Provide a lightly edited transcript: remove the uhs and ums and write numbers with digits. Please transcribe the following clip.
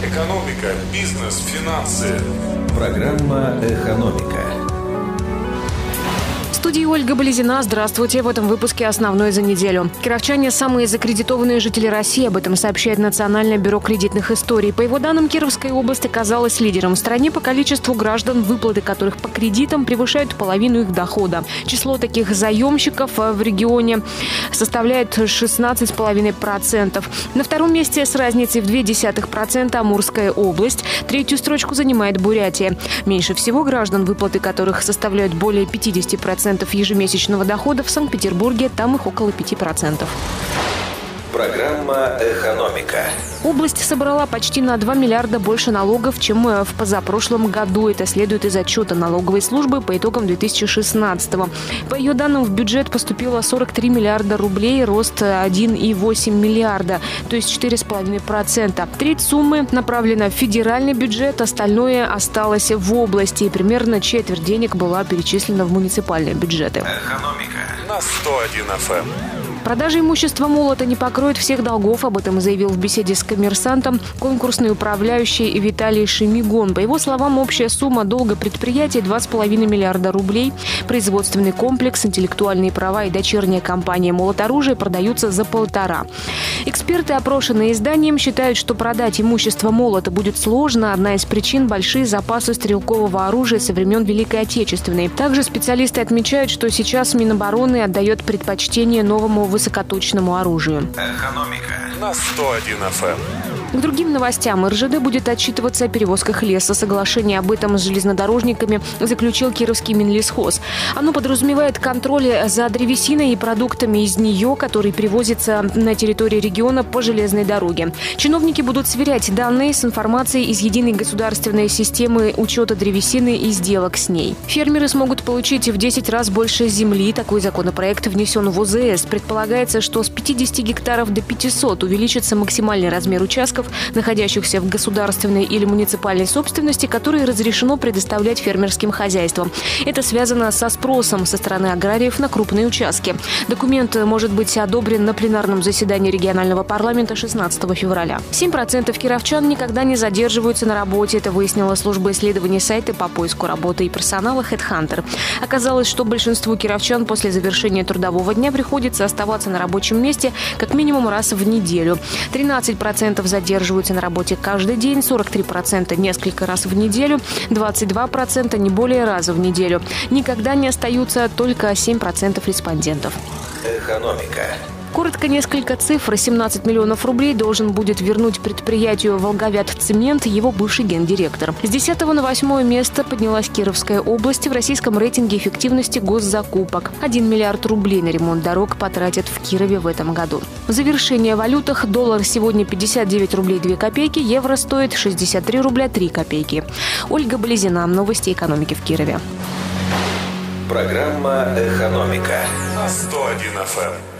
Экономика, бизнес, финансы. Программа «Экономика». В студии Ольга Болезина. Здравствуйте. В этом выпуске основное за неделю. Кировчане – самые закредитованные жители России. Об этом сообщает Национальное бюро кредитных историй. По его данным, Кировская область оказалась лидером в стране по количеству граждан, выплаты которых по кредитам превышают половину их дохода. Число таких заемщиков в регионе составляет 16,5%. На втором месте с разницей в 0,2% Амурская область. Третью строчку занимает Бурятия. Меньше всего граждан, выплаты которых составляют более 50% ежемесячного дохода, в Санкт-Петербурге, там их около 5%. Программа «Экономика». Область собрала почти на 2 миллиарда больше налогов, чем в позапрошлом году. Это следует из отчета налоговой службы по итогам 2016-го. По ее данным, в бюджет поступило 43 миллиарда рублей, рост 1,8 миллиарда, то есть 4,5%. Треть суммы направлена в федеральный бюджет, остальное осталось в области. И примерно четверть денег была перечислена в муниципальные бюджеты. Экономика на 101 FM. Продажа имущества молота не покроет всех долгов. Об этом заявил в беседе с «Коммерсантом» конкурсный управляющий Виталий Шемигон. По его словам, общая сумма долга предприятия – 2,5 миллиарда рублей. Производственный комплекс, интеллектуальные права и дочерняя компания «Молоторужие» продаются за 1,5. Эксперты, опрошенные изданием, считают, что продать имущество молота будет сложно. Одна из причин – большие запасы стрелкового оружия со времен Великой Отечественной. Также специалисты отмечают, что сейчас Минобороны отдает предпочтение новому высокоточному оружию. Экономика на 101 FM. К другим новостям. РЖД будет отчитываться о перевозках леса. Соглашение об этом с железнодорожниками заключил Кировский Минлесхоз. Оно подразумевает контроль за древесиной и продуктами из нее, которые привозятся на территории региона по железной дороге. Чиновники будут сверять данные с информацией из единой государственной системы учета древесины и сделок с ней. Фермеры смогут получить в 10 раз больше земли. Такой законопроект внесен в ОЗС. Предполагается, что с 50 гектаров до 500 увеличится максимальный размер участков, находящихся в государственной или муниципальной собственности, которые разрешено предоставлять фермерским хозяйствам. Это связано со спросом со стороны аграриев на крупные участки. Документ может быть одобрен на пленарном заседании регионального парламента 16 февраля. 7% кировчан никогда не задерживаются на работе. Это выяснила служба исследований сайта по поиску работы и персонала HeadHunter. Оказалось, что большинству кировчан после завершения трудового дня приходится оставаться на рабочем месте как минимум раз в неделю. 13% задерживаются на работе каждый день, 43% несколько раз в неделю, 22% не более раза в неделю. Никогда не остаются только 7% респондентов. Экономика. Коротко несколько цифр. 17 миллионов рублей должен будет вернуть предприятию «Волговятцемент» его бывший гендиректор. С 10 на 8 место поднялась Кировская область в российском рейтинге эффективности госзакупок. 1 миллиард рублей на ремонт дорог потратят в Кирове в этом году. В завершение о валютах. Доллар сегодня 59 рублей 2 копейки, евро стоит 63 рубля 3 копейки. Ольга Болезина. Новости экономики в Кирове. Программа «Экономика» на 101 FM.